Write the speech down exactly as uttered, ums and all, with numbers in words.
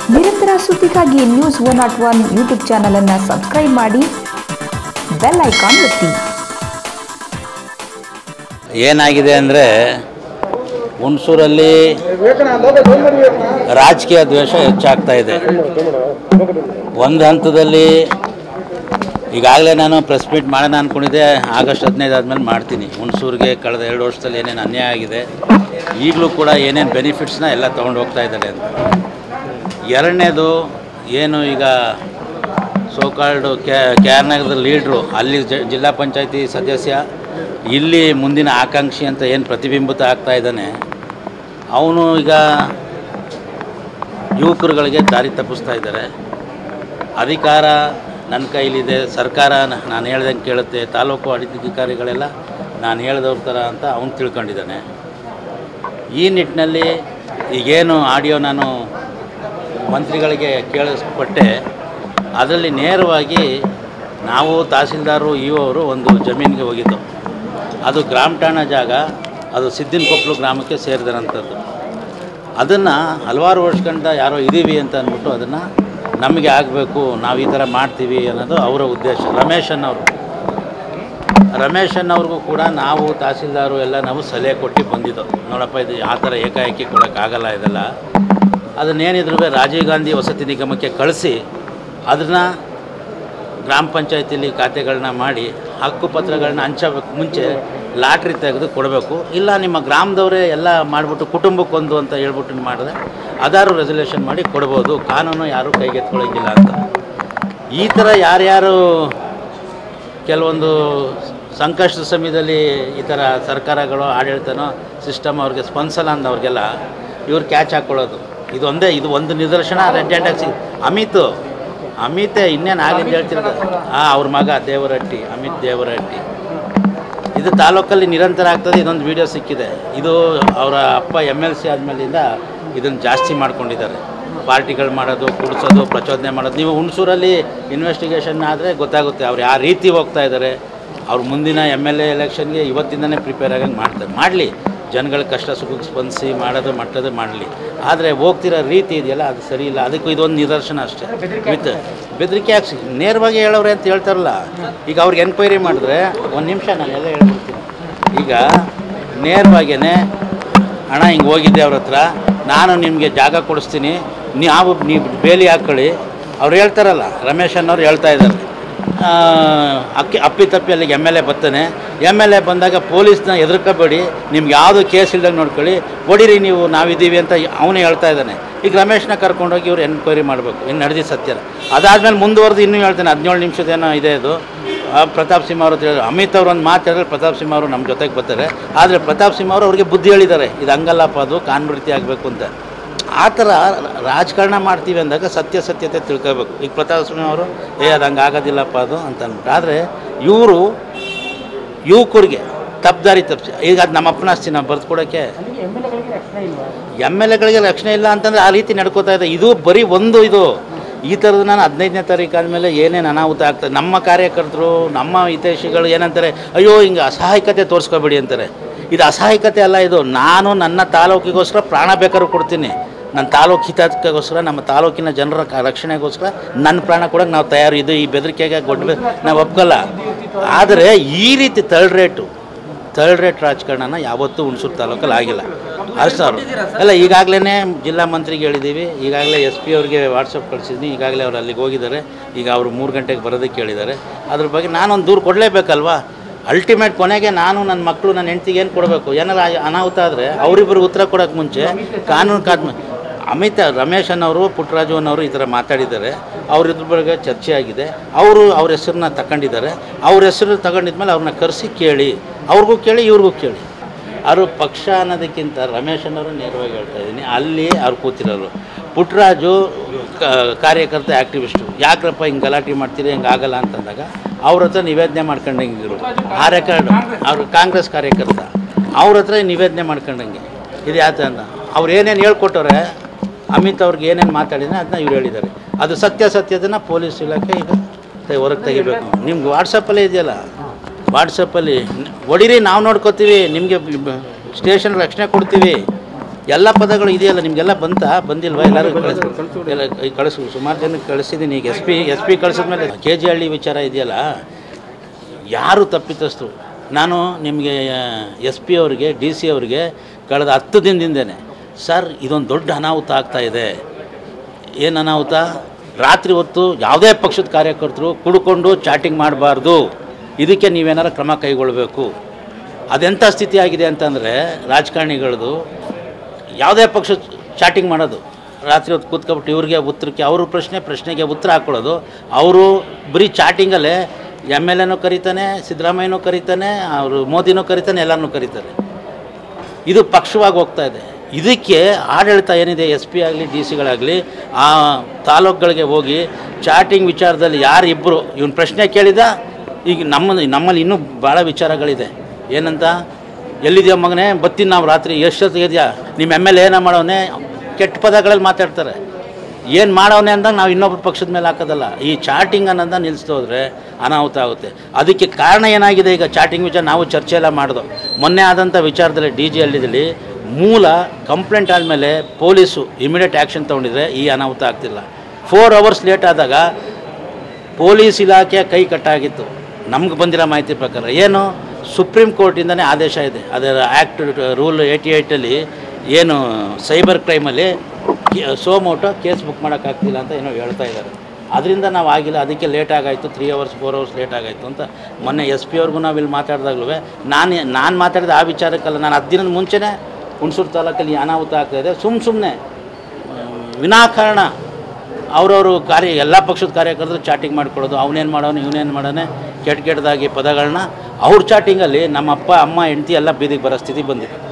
ನಿರಂತರ ಸುದ್ದಿಗಾಗಿ news one not one YouTube channel ಅನ್ನು ಸಬ್ಸ್ಕ್ರೈಬ್ ಮಾಡಿ, ಬೆಲ್ ಐಕಾನ್ ಒತ್ತಿ. ಏನಾಗಿದೆ ಅಂದರೆ ಹುಣಸೂರಲ್ಲಿ ರಾಜಕೀಯ ದ್ವೇಷ ಹೆಚ್ಚಾಗ್ತಾ ಇದೆ. ಒಂದು ಹಂತದಲ್ಲಿ ಈಗಾಗಲೇ ನಾನು ಪ್ರೆಸ್ ಮೀಟ್ ಮಾಡೋಣ ಅಂದ್ಕೊಂಡಿದ್ದೆ. ಆಗಸ್ಟ್ ಹದಿನೈದು ಆದಮೇಲೆ ಮಾಡ್ತೀನಿ. ಹುಣಸೂರಿಗೆ ಕಳೆದ ಎರಡು ವರ್ಷದಲ್ಲಿ ಏನೇನು ಅನ್ಯಾಯ ಆಗಿದೆ, ಈಗಲೂ ಕೂಡ ಏನೇನು ಬೆನಿಫಿಟ್ಸ್ನ ಎಲ್ಲ ತೊಗೊಂಡು ಹೋಗ್ತಾ ಇದ್ದಾರೆ ಅಂತ. ಎರಡನೇದು ಏನು ಈಗ ಸೋಕಾಲ್ಡು ಕೆ ಕೆ ಆರ್ ನಗರದ ಲೀಡ್ರು, ಅಲ್ಲಿ ಜಿಲ್ಲಾ ಪಂಚಾಯತಿ ಸದಸ್ಯ, ಇಲ್ಲಿ ಮುಂದಿನ ಆಕಾಂಕ್ಷಿ ಅಂತ ಏನು ಪ್ರತಿಬಿಂಬಿತ ಆಗ್ತಾ ಇದ್ದಾನೆ, ಅವನು ಈಗ ಯುವಕರುಗಳಿಗೆ ದಾರಿ ತಪ್ಪಿಸ್ತಾ ಇದ್ದಾರೆ. ಅಧಿಕಾರ ನನ್ನ ಕೈಲಿದೆ, ಸರ್ಕಾರ ನಾನು ಹೇಳ್ದಂಗೆ ಕೇಳುತ್ತೆ, ತಾಲೂಕು ಆಡಳಿತಾಧಿಕಾರಿಗಳೆಲ್ಲ ನಾನು ಹೇಳಿದವ್ರ ಥರ ಅಂತ ಅವನು ತಿಳ್ಕೊಂಡಿದ್ದಾನೆ. ಈ ನಿಟ್ಟಿನಲ್ಲಿ ಈಗೇನು ಆಡಿಯೋ ನಾನು ಮಂತ್ರಿಗಳಿಗೆ ಕೇಳಿಸ್ಕೊಟ್ಟೆ, ಅದರಲ್ಲಿ ನೇರವಾಗಿ ನಾವು ತಹಸೀಲ್ದಾರರು ಇ ಅವರು ಒಂದು ಜಮೀನಿಗೆ ಹೋಗಿದ್ದು. ಅದು ಗ್ರಾಮ ಠಾಣಾ ಜಾಗ, ಅದು ಸಿದ್ದಿನಕೊಪ್ಪಲು ಗ್ರಾಮಕ್ಕೆ ಸೇರಿದಂಥದ್ದು. ಅದನ್ನು ಹಲವಾರು ವರ್ಷಗಳಿಂದ ಯಾರೋ ಇದ್ದೀವಿ ಅಂತ ಅಂದ್ಬಿಟ್ಟು ಅದನ್ನು ನಮಗೆ ಆಗಬೇಕು, ನಾವು ಈ ಥರ ಮಾಡ್ತೀವಿ ಅನ್ನೋದು ಅವರ ಉದ್ದೇಶ. ರಮೇಶ್ ಅನ್ನೋರು ರಮೇಶ್ ಅನ್ನೋರಿಗೂ ಕೂಡ ನಾವು ತಹಸೀಲ್ದಾರು ಎಲ್ಲ ನಾವು ಸಲಹೆ ಕೊಟ್ಟು ಬಂದಿದ್ದು, ನೋಡಪ್ಪ ಇದು ಆ ಥರ ಏಕಾಏಕಿ ಕೊಡೋಕ್ಕಾಗಲ್ಲ, ಇದೆಲ್ಲ ಅದನ್ನೇನಿದ್ರು ರಾಜೀವ್ ಗಾಂಧಿ ವಸತಿ ನಿಗಮಕ್ಕೆ ಕಳಿಸಿ ಅದನ್ನು ಗ್ರಾಮ ಪಂಚಾಯತಿಲಿ ಖಾತೆಗಳನ್ನ ಮಾಡಿ ಹಕ್ಕುಪತ್ರಗಳನ್ನ ಹಂಚಬೇಕು. ಮುಂಚೆ ಲಾಟ್ರಿ ತೆಗೆದು ಕೊಡಬೇಕು, ಇಲ್ಲ ನಿಮ್ಮ ಗ್ರಾಮದವರೇ ಎಲ್ಲ ಮಾಡಿಬಿಟ್ಟು ಕುಟುಂಬಕ್ಕೊಂದು ಅಂತ ಹೇಳ್ಬಿಟ್ಟು ಮಾಡಿದ್ರೆ ಅದಾರು ರೆಸಲ್ಯೂಷನ್ ಮಾಡಿ ಕೊಡ್ಬೋದು, ಕಾನೂನು ಯಾರೂ ಕೈಗೆತ್ಕೊಳ್ಳೋಂಗಿಲ್ಲ ಅಂತ. ಈ ಥರ ಯಾರ್ಯಾರು ಕೆಲವೊಂದು ಸಂಕಷ್ಟದ ಸಮಯದಲ್ಲಿ ಈ ಥರ ಸರ್ಕಾರಗಳು ಆಡಳಿತನೋ ಸಿಸ್ಟಮ್ ಅವ್ರಿಗೆ ಸ್ಪಂದಿಸಲ್ಲ ಅಂದವ್ರಿಗೆಲ್ಲ ಇವ್ರು ಕ್ಯಾಚ್ ಹಾಕ್ಕೊಳ್ಳೋದು ಇದೊಂದೇ. ಇದು ಒಂದು ನಿದರ್ಶನ ರೆಡ್ ಹ್ಯಾಂಡ್ ಆಗಿ ಅಮಿತ್ ಅಮಿತೆ ಇನ್ನೇನು ಆಗಿದ್ದು ಹೇಳ್ತಿರೋದು. ಹಾಂ, ಅವ್ರ ಮಗ ದೇವರಹಟ್ಟಿ, ಅಮಿತ್ ದೇವರಹಟ್ಟಿ. ಇದು ತಾಲೂಕಲ್ಲಿ ನಿರಂತರ ಆಗ್ತದೆ. ಇದೊಂದು ವೀಡಿಯೋ ಸಿಕ್ಕಿದೆ. ಇದು ಅವರ ಅಪ್ಪ ಎಮ್ ಎಲ್ ಸಿ ಆದಮೇಲಿಂದ ಇದನ್ನು ಜಾಸ್ತಿ ಮಾಡ್ಕೊಂಡಿದ್ದಾರೆ. ಪಾರ್ಟಿಗಳು ಮಾಡೋದು, ಕುಡಿಸೋದು, ಪ್ರಚೋದನೆ ಮಾಡೋದು. ನೀವು ಹುಣಸೂರಲ್ಲಿ ಇನ್ವೆಸ್ಟಿಗೇಷನ್ ಆದರೆ ಗೊತ್ತಾಗುತ್ತೆ ಅವ್ರು ಯಾವ ರೀತಿ ಹೋಗ್ತಾ ಇದ್ದಾರೆ. ಅವ್ರು ಮುಂದಿನ ಎಮ್ ಎಲ್ ಎ ಎಲೆಕ್ಷನ್ಗೆ ಇವತ್ತಿಂದನೇ ಪ್ರಿಪೇರ್ ಆಗಂಗೆ ಮಾಡ್ತಾರೆ. ಮಾಡಲಿ, ಜನಗಳ ಕಷ್ಟ ಸುಖಕ್ಕೆ ಸ್ಪಂದಿಸಿ ಮಾಡೋದು ಮಟ್ಟದು ಮಾಡಲಿ. ಆದರೆ ಹೋಗ್ತಿರೋ ರೀತಿ ಇದೆಯಲ್ಲ ಅದು ಸರಿ ಇಲ್ಲ. ಅದಕ್ಕೂ ಇದೊಂದು ನಿದರ್ಶನ ಅಷ್ಟೇ. ವಿತ್ ಬೆದರಿಕೆ ಹಾಕ್ಸಿ ನೇರವಾಗಿ ಹೇಳೋರೆ ಅಂತ ಹೇಳ್ತಾರಲ್ಲ. ಈಗ ಅವ್ರಿಗೆ ಎನ್ಕ್ವೈರಿ ಮಾಡಿದ್ರೆ ಒಂದು ನಿಮಿಷ ನಾನು ಎಲ್ಲ ಹೇಳ್ಬಿಡ್ತೀನಿ. ಈಗ ನೇರವಾಗೇ ಹಣ ಹಿಂಗೆ ಹೋಗಿದ್ದೆ ಅವ್ರ ಹತ್ರ, ನಾನು ನಿಮಗೆ ಜಾಗ ಕೊಡಿಸ್ತೀನಿ, ನೀವು ನೀವು ಬೇಲಿ ಹಾಕ್ಕೊಳ್ಳಿ. ಅವ್ರು ಹೇಳ್ತಾರಲ್ಲ, ರಮೇಶ್ ಅನ್ನೋರು ಹೇಳ್ತಾ ಇದ್ದಾರೆ. ಅಕ್ಕಿ ಅಪ್ಪಿ ತಪ್ಪಿ ಅಲ್ಲಿಗೆ ಎಮ್ ಎಲ್ ಎ ಬರ್ತಾನೆ. ಎಮ್ ಎಲ್ ಎ ಬಂದಾಗ ಪೊಲೀಸ್ನ ಎದುರ್ಕೋಬೇಡಿ, ನಿಮ್ಗೆ ಯಾವುದು ಕೇಸ್ ಇಲ್ದಂಗೆ ನೋಡ್ಕೊಳ್ಳಿ, ಹೊಡೀರಿ ನೀವು, ನಾವಿದ್ದೀವಿ ಅಂತ ಅವನೇ ಹೇಳ್ತಾ ಇದ್ದಾನೆ. ಈಗ ರಮೇಶ್ನ ಕರ್ಕೊಂಡೋಗಿ ಇವ್ರು ಎನ್ಕ್ವೈರಿ ಮಾಡಬೇಕು, ಇನ್ನು ನಡೆದಿ ಸತ್ಯನ. ಅದಾದಮೇಲೆ ಮುಂದುವರೆದು ಇನ್ನೂ ಹೇಳ್ತಾನೆ, ಹದಿನೇಳು ನಿಮಿಷದೇನೋ ಇದೆ ಇದು. ಪ್ರತಾಪ್ ಸಿಂಹ ಅವರು ಹೇಳಿದ್ರು, ಅಮಿತ್ ಅವರು ಒಂದು ಮಾತು ಹೇಳಿದ್ರೆ ಪ್ರತಾಪ್ ಸಿಂಹ ಅವರು ನಮ್ಮ ಜೊತೆಗೆ ಬರ್ತಾರೆ. ಆದರೆ ಪ್ರತಾಪ್ ಸಿಂಹ ಅವರು ಅವ್ರಿಗೆ ಬುದ್ಧಿ ಹೇಳಿದ್ದಾರೆ, ಇದು ಹಂಗಲ್ಲಪ್ಪ, ಅದು ಕಾನೂನು ರೀತಿ ಆಗಬೇಕು ಅಂತ. ಆ ಥರ ರಾಜಕಾರಣ ಮಾಡ್ತೀವಿ ಅಂದಾಗ ಸತ್ಯಾಸತ್ಯತೆ ತಿಳ್ಕೋಬೇಕು. ಈಗ ಪ್ರತಾಪ್ ಸಿಂಹ ಅವರು ಏ ಅದು ಹಂಗೆ ಆಗೋದಿಲ್ಲಪ್ಪ ಅದು ಅಂತ ಅಂದ್ಬಿಟ್ಟು. ಆದರೆ ಇವರು ಯುವಕರಿಗೆ ತಪ್ಪುದಾರಿ ತಪ್ಪಿಸಿ ಈಗ ಅದು ನಮ್ಮ ಅಪ್ಪನ ಆಸ್ತಿ ನಾವು ಬರೆದು ಕೊಡೋಕ್ಕೆ ಎಮ್ ಎಲ್ ಎಗಳಿಗೆ ರಕ್ಷಣೆ ಇಲ್ಲ ಅಂತಂದರೆ ಆ ರೀತಿ ನಡ್ಕೋತಾ ಇದೆ. ಇದು ಬರೀ ಒಂದು ಇದು ಈ ಥರದ್ದು. ನಾನು ಹದಿನೈದನೇ ತಾರೀಕು ಆದಮೇಲೆ ಏನೇನು ಅನಾಹುತ ಆಗ್ತದೆ, ನಮ್ಮ ಕಾರ್ಯಕರ್ತರು ನಮ್ಮ ಹಿತೈಷಿಗಳು ಏನಂತಾರೆ, ಅಯ್ಯೋ ಹಿಂಗೆ ಅಸಹಾಯಕತೆ ತೋರಿಸ್ಕೋಬೇಡಿ ಅಂತಾರೆ. ಇದು ಅಸಹಾಯಕತೆ ಅಲ್ಲ, ಇದು ನಾನು ನನ್ನ ತಾಲೂಕಿಗೋಸ್ಕರ ಪ್ರಾಣ ಬೇಕಾದ್ರೂ ಕೊಡ್ತೀನಿ. ನನ್ನ ತಾಲೂಕು ಹಿತಕ್ಕೋಸ್ಕರ, ನಮ್ಮ ತಾಲೂಕಿನ ಜನರ ರಕ್ಷಣೆಗೋಸ್ಕರ ನನ್ನ ಪ್ರಾಣ ಕೊಡೋಕೆ ನಾವು ತಯಾರು. ಇದು ಈ ಬೆದರಿಕೆಗೆ ಗೊಡ್ಬೆ ನಾವು ಒಪ್ಕೊಳ್ಳಲ್ಲ. ಆದರೆ ಈ ರೀತಿ ತರ್ಡ್ ರೇಟು ತರ್ಡ್ ರೇಟ್ ರಾಜಕಾರಣನ ಯಾವತ್ತೂ ಹುಣಸೂರು ತಾಲೂಕಲ್ಲಿ ಆಗಿಲ್ಲ. ಅಷ್ಟು ಅವರು ಎಲ್ಲ ಈಗಾಗಲೇ ಜಿಲ್ಲಾ ಮಂತ್ರಿಗೆ ಹೇಳಿದ್ದೀವಿ, ಈಗಾಗಲೇ ಎಸ್ ಪಿ ಅವ್ರಿಗೆ ವಾಟ್ಸಪ್ ಕಳಿಸಿದ್ದೀನಿ. ಈಗಾಗಲೇ ಅವ್ರು ಅಲ್ಲಿಗೆ ಹೋಗಿದ್ದಾರೆ. ಈಗ ಅವರು ಮೂರು ಗಂಟೆಗೆ ಬರೋದಕ್ಕೆ ಹೇಳಿದ್ದಾರೆ. ಅದ್ರ ಬಗ್ಗೆ ನಾನೊಂದು ದೂರು ಕೊಡಲೇಬೇಕಲ್ವಾ. ಅಲ್ಟಿಮೇಟ್ ಕೊನೆಗೆ ನಾನು ನನ್ನ ಮಕ್ಕಳು ನನ್ನ ಹೆಂಡ್ತಿಗೆ ಏನು ಕೊಡಬೇಕು. ಏನಾರು ಅನಾಹುತ ಆದರೆ ಅವರಿಬ್ಬರು ಉತ್ತರ ಕೊಡೋಕ್ಕೆ ಮುಂಚೆ ಕಾನೂನು ಕಾದ್ ಅಮಿತ್ ರಮೇಶ್ ಅನ್ನೋರು, ಪುಟ್ಟರಾಜು ಅನ್ನೋರು ಈ ಥರ ಮಾತಾಡಿದ್ದಾರೆ. ಅವ್ರಿದ್ರ ಬಗ್ಗೆ ಚರ್ಚೆ ಆಗಿದೆ. ಅವರು ಅವ್ರ ಹೆಸರನ್ನ ತಗೊಂಡಿದ್ದಾರೆ. ಅವ್ರ ಹೆಸರು ತಗೊಂಡಿದ್ಮೇಲೆ ಅವ್ರನ್ನ ಕರೆಸಿ ಕೇಳಿ, ಅವ್ರಿಗೂ ಕೇಳಿ ಇವ್ರಿಗೂ ಕೇಳಿ. ಅವರು ಪಕ್ಷ ಅನ್ನೋದಕ್ಕಿಂತ ರಮೇಶ್ ಅನ್ನೋರು ನೇರವಾಗಿ ಹೇಳ್ತಾ ಇದ್ದೀನಿ, ಅಲ್ಲಿ ಅವ್ರು ಕೂತಿರೋರು. ಪುಟ್ಟರಾಜು ಕಾರ್ಯಕರ್ತ ಆ್ಯಕ್ಟಿವಿಸ್ಟು, ಯಾಕ್ರಪ್ಪ ಹಿಂಗೆ ಗಲಾಟೆ ಮಾಡ್ತೀರಿ, ಹಿಂಗೆ ಆಗಲ್ಲ ಅಂತಂದಾಗ ಅವ್ರ ಹತ್ರ ನಿವೇದನೆ ಮಾಡ್ಕೊಂಡಂಗಿರು. ಆ ರೆಕಾರ್ಡು ಅವರು ಕಾಂಗ್ರೆಸ್ ಕಾರ್ಯಕರ್ತ, ಅವ್ರ ಹತ್ರ ನಿವೇದನೆ ಮಾಡ್ಕೊಂಡಂಗೆ ಇದು ಯಾತ ಅಂತ ಅವ್ರು ಏನೇನು ಹೇಳ್ಕೊಟ್ಟವ್ರೆ, ಅಮಿತ್ ಅವ್ರಿಗೆ ಏನೇನು ಮಾತಾಡಿದ್ರೆ ಅದನ್ನ ಇವ್ರು ಹೇಳಿದ್ದಾರೆ. ಅದು ಸತ್ಯಾಸತ್ಯದನ್ನು ಪೊಲೀಸ್ ಇಲಾಖೆ ಈಗ ಹೊರಗೆ ತೆಗಿಬೇಕು. ನಿಮ್ಗೆ ವಾಟ್ಸಪ್ಪಲ್ಲೇ ಇದೆಯಲ್ಲ, ವಾಟ್ಸಪ್ಪಲ್ಲಿ ಹೊಡೀರಿ, ನಾವು ನೋಡ್ಕೋತೀವಿ, ನಿಮಗೆ ಸ್ಟೇಷನ್ ರಕ್ಷಣೆ ಕೊಡ್ತೀವಿ. ಎಲ್ಲ ಪದಗಳು ಇದೆಯಲ್ಲ, ನಿಮಗೆಲ್ಲ ಬಂತಾ? ಬಂದಿಲ್ವಾ? ಎಲ್ಲರೂ ಎಲ್ಲ ಕಳಿಸು, ಸುಮಾರು ಜನಕ್ಕೆ ಕಳಿಸಿದ್ದೀನಿ. ಈಗ ಎಸ್ ಪಿ ಎಸ್ ಪಿ ಕಳಿಸಿದ್ಮೇಲೆ ಕೆ ಜಿ ಹಳ್ಳಿ ವಿಚಾರ ಇದೆಯಲ್ಲ, ಯಾರು ತಪ್ಪಿತಸ್ಥರು? ನಾನು ನಿಮಗೆ ಎಸ್ ಪಿ ಅವರಿಗೆ, ಡಿ ಸಿ ಅವರಿಗೆ ಕಳೆದ ಹತ್ತು ದಿನದಿಂದನೇ ಸರ್ ಇದೊಂದು ದೊಡ್ಡ ಅನಾಹುತ ಆಗ್ತಾಯಿದೆ. ಏನು ಅನಾಹುತ? ರಾತ್ರಿ ಹೊತ್ತು ಯಾವುದೇ ಪಕ್ಷದ ಕಾರ್ಯಕರ್ತರು ಕುಡ್ಕೊಂಡು ಚಾಟಿಂಗ್ ಮಾಡಬಾರ್ದು, ಇದಕ್ಕೆ ನೀವೇನಾರು ಕ್ರಮ ಕೈಗೊಳ್ಳಬೇಕು. ಅದೆಂಥ ಸ್ಥಿತಿ ಆಗಿದೆ ಅಂತಂದರೆ, ರಾಜಕಾರಣಿಗಳದು ಯಾವುದೇ ಪಕ್ಷ ಚಾಟಿಂಗ್ ಮಾಡೋದು, ರಾತ್ರಿ ಹೊತ್ತು ಕೂತ್ಕೊಬಿಟ್ಟು ಇವ್ರಿಗೆ ಉತ್ತರಕ್ಕೆ ಅವ್ರ ಪ್ರಶ್ನೆ ಪ್ರಶ್ನೆಗೆ ಉತ್ತರ ಹಾಕ್ಕೊಳ್ಳೋದು. ಅವರು ಬರೀ ಚಾಟಿಂಗಲ್ಲೇ ಎಮ್ ಎಲ್ ಎನೂ ಕರೀತಾನೆ, ಸಿದ್ದರಾಮಯ್ಯನೂ ಕರೀತಾನೆ, ಅವರು ಮೋದಿನೂ ಕರೀತಾನೆ, ಎಲ್ಲನೂ ಕರೀತಾರೆ. ಇದು ಪಕ್ಷವಾಗಿ ಹೋಗ್ತಾ ಇದೆ. ಇದಕ್ಕೆ ಆಡಳಿತ ಏನಿದೆ, ಎಸ್ ಪಿ ಆಗಲಿ ಡಿ ಸಿಗಳಾಗಲಿ ಆ ತಾಲೂಕುಗಳಿಗೆ ಹೋಗಿ ಚಾಟಿಂಗ್ ವಿಚಾರದಲ್ಲಿ ಯಾರು ಇಬ್ಬರು ಇವನು ಪ್ರಶ್ನೆ ಕೇಳಿದ. ಈಗ ನಮ್ಮ ನಮ್ಮಲ್ಲಿ ಇನ್ನೂ ಭಾಳ ವಿಚಾರಗಳಿದೆ. ಏನಂತ, ಎಲ್ಲಿದೆಯಾ ಮಗನೇ, ಬತ್ತೀನಿ ನಾವು ರಾತ್ರಿ, ಎಷ್ಟೊತ್ತಿಗೆದೆಯಾ, ನಿಮ್ಮ ಎಮ್ ಎಲ್ ಎ ಏನೋ ಮಾಡೋವನೇ, ಕೆಟ್ಟ ಪದಗಳಲ್ಲಿ ಮಾತಾಡ್ತಾರೆ. ಏನು ಮಾಡೋವನೇ ಅಂದಾಗ ನಾವು ಇನ್ನೊಬ್ಬರ ಪಕ್ಷದ ಮೇಲೆ ಹಾಕೋದಲ್ಲ. ಈ ಚಾಟಿಂಗ್ ಅನ್ನೋದ ನಿಲ್ಲಿಸ್ತಾ ಹೋದರೆ ಅನಾಹುತ ಆಗುತ್ತೆ. ಅದಕ್ಕೆ ಕಾರಣ ಏನಾಗಿದೆ, ಈಗ ಚಾಟಿಂಗ್ ವಿಚಾರ ನಾವು ಚರ್ಚೆ ಎಲ್ಲ ಮಾಡೋದು. ಮೊನ್ನೆ ಆದಂಥ ವಿಚಾರದಲ್ಲಿ ಡಿ ಜಿ ಹಳ್ಳಿದಲ್ಲಿ ಮೂಲ ಕಂಪ್ಲೇಂಟ್ ಆದಮೇಲೆ ಪೊಲೀಸು ಇಮಿಡಿಯೇಟ್ ಆ್ಯಕ್ಷನ್ ತೊಗೊಂಡಿದ್ರೆ ಈ ಅನಾಹುತ ಆಗ್ತಿಲ್ಲ. ಫೋರ್ ಅವರ್ಸ್ ಲೇಟ್ ಆದಾಗ ಪೊಲೀಸ್ ಇಲಾಖೆ ಕೈ ಕಟ್ಟಾಗಿತ್ತು. ನಮ್ಗೆ ಬಂದಿರೋ ಮಾಹಿತಿ ಪ್ರಕಾರ ಏನು, ಸುಪ್ರೀಂ ಕೋರ್ಟಿಂದನೇ ಆದೇಶ ಇದೆ. ಅದರ ಆ್ಯಕ್ಟ್ ರೂಲ್ ಏಯ್ಟಿ ಏಯ್ಟಲ್ಲಿ ಏನು ಸೈಬರ್ ಕ್ರೈಮಲ್ಲಿ ಸೋಮೋಟೋ ಕೇಸ್ ಬುಕ್ ಮಾಡೋಕ್ಕಾಗ್ತಿಲ್ಲ ಅಂತ ಏನೋ ಹೇಳ್ತಾ ಇದ್ದಾರೆ. ಅದರಿಂದ ನಾವು ಆಗಿಲ್ಲ, ಅದಕ್ಕೆ ಲೇಟ್ ಆಗಾಯಿತು, three hours four hours late ಆಗಾಯಿತು ಅಂತ ಮೊನ್ನೆ ಎಸ್ ಪಿ ಅವ್ರಿಗೂ ನಾವು ಇಲ್ಲಿ ಮಾತಾಡಿದಾಗಲೂ ನಾನು ನಾನು ಮಾತಾಡಿದ ಆ ವಿಚಾರಕ್ಕಲ್ಲ. ನಾನು ಹತ್ತು ದಿನದ ಮುಂಚೆನೇ ಹುಣಸೂರು ತಾಲೂಕಲ್ಲಿ ಅನಾಹುತ ಆಗ್ತಾಯಿದೆ. ಸುಮ್ಮ ಸುಮ್ಮನೆ ವಿನಾಕಾರಣ ಅವರವರು ಕಾರ್ಯ ಎಲ್ಲ ಪಕ್ಷದ ಕಾರ್ಯಕರ್ತರು ಚಾಟಿಂಗ್ ಮಾಡ್ಕೊಳ್ಳೋದು, ಅವನೇನು ಮಾಡೋನು ಇವನೇನು ಮಾಡೋನೆ, ಕೆಟ್ಟ ಕೆಟ್ಟದಾಗಿ ಪದಗಳನ್ನ ಅವ್ರ ಚಾಟಿಂಗಲ್ಲಿ ನಮ್ಮ ಅಪ್ಪ ಅಮ್ಮ ಹೆಂಡತಿ ಎಲ್ಲ ಬೀದಿಗೆ ಬರೋ ಸ್ಥಿತಿ ಬಂದಿದೆ.